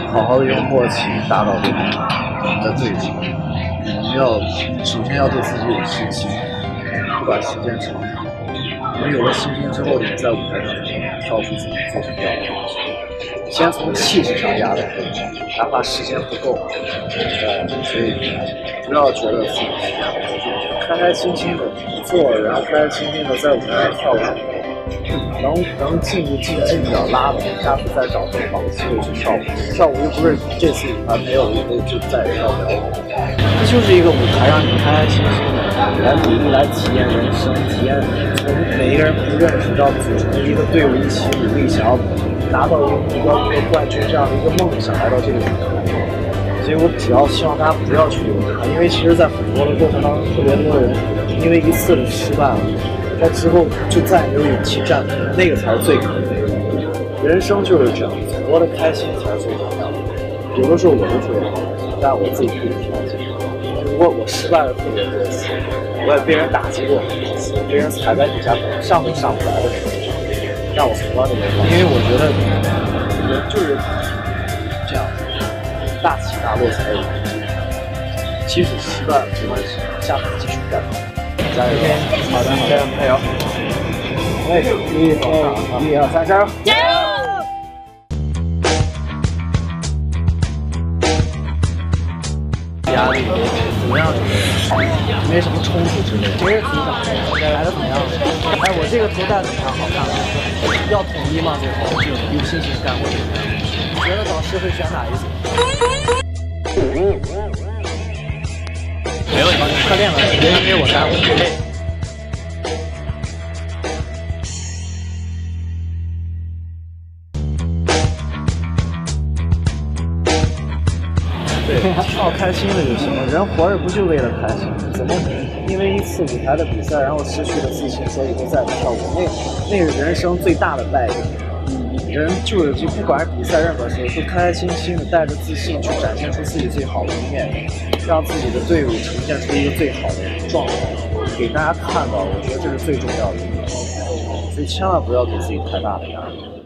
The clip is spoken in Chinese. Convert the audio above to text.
好好的用默契打倒对方的对手。我们要首先要对自己有信心，不管时间长短。我们有了信心之后，你在舞台上才能跳出自己最想要的东西。先从气势上压倒对方，哪怕时间不够，所以不要觉得自己开开心心的做，然后开开心心的在舞台上跳完，能进就进，进不了拉倒，下次再找个好的机会去跳舞。跳舞又不是这次舞台没有以后就再也跳不了舞。这就是一个舞台，让你开开心心的来努力来体验人生，体验从每一个人不认识到组成一个队伍一起努力，想要达到一个冠军这样的一个梦想来到这个舞台。所以我只要希望大家不要去流汗，因为其实在很多的过程当中，特别多人因为一次的失败了，在之后就再也没有勇气站起来，那个才是最可悲的。人生就是这样，活得开心才是最重要的。有的时候我就觉得，但我自己可以调节。如果我失败了特别多次，我也被人打击过很多次，被人踩在底下，可能上都上不来的时候，让我从来都没忘。因为我觉得人就是这样，大起大落才有。即使失败了没关系，下次继续干。加油！好的，加油！加油！哎，1、2、3，加油！加油！压力怎么样？没什么冲突之类的。谁是组长？来的怎么样？哎，我这个头戴怎么样？好看吗？要统一吗？最后就有信心干过这个。你觉得导师会选哪一组？没问题，快练了，别人给我耽误。对，跳开心了就行了。人活着不就为了开心？怎么因为一次舞台的比赛，然后失去了自信，所以以后再不跳舞？那是人生最大的败笔。人就不管是比赛任何时候，就开开心心的带着自信去展现出自己最好的一面，让自己的队伍呈现出一个最好的状态，给大家看到。我觉得这是最重要的一点，所以千万不要给自己太大的压力。